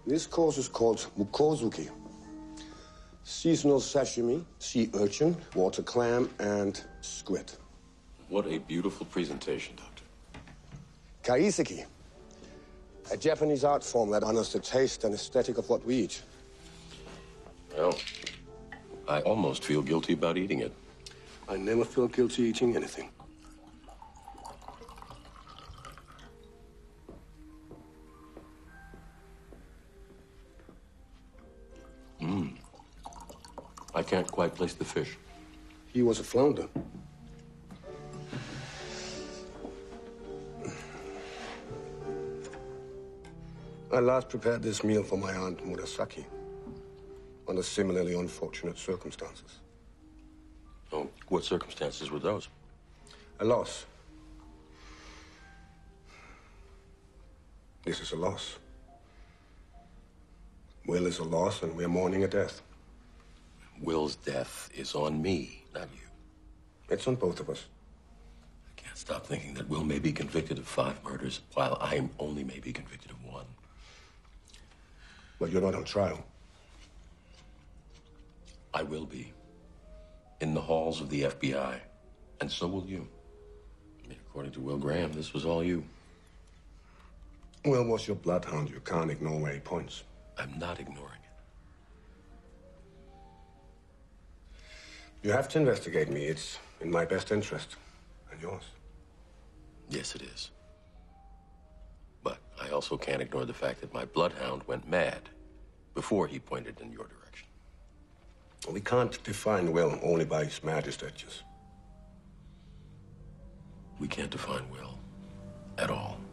This course is called Mukozuki. Seasonal sashimi, sea urchin, water clam, and squid. What a beautiful presentation, Doctor. Kaiseki, a Japanese art form that honors the taste and aesthetic of what we eat. Well, I almost feel guilty about eating it. I never feel guilty eating anything. I can't quite place the fish. He was a flounder. I last prepared this meal for my aunt Murasaki under similarly unfortunate circumstances. Oh, what circumstances were those? A loss. This is a loss. Will is a loss, and we're mourning a death. Will's death is on me, not you. It's on both of us. I can't stop thinking that Will may be convicted of 5 murders, while I only may be convicted of 1. But you're not on trial. I will be. In the halls of the FBI. And so will you. I mean, according to Will Graham, this was all you. Will was your bloodhound. You can't ignore where he points. I'm not ignoring it. You have to investigate me. It's in my best interest. And yours. Yes, it is. But I also can't ignore the fact that my bloodhound went mad before he pointed in your direction. We can't define Will only by his mad gestures. We can't define Will at all.